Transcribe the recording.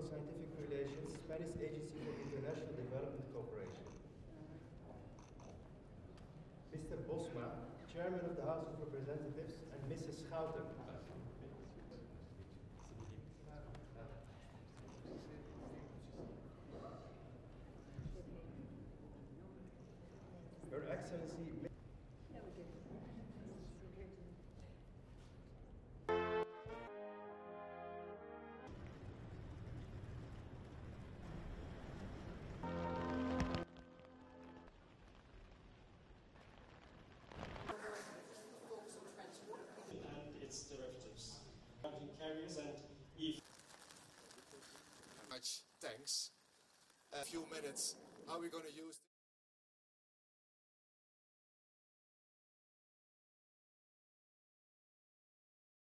for Scientific Relations, Spanish Agency for International Development Cooperation. Mr. Bosma, Chairman of the House of Representatives, and Mrs. Schouten. Your Excellency. And its derivatives. Carriers and if much thanks. A few minutes. How are we going to use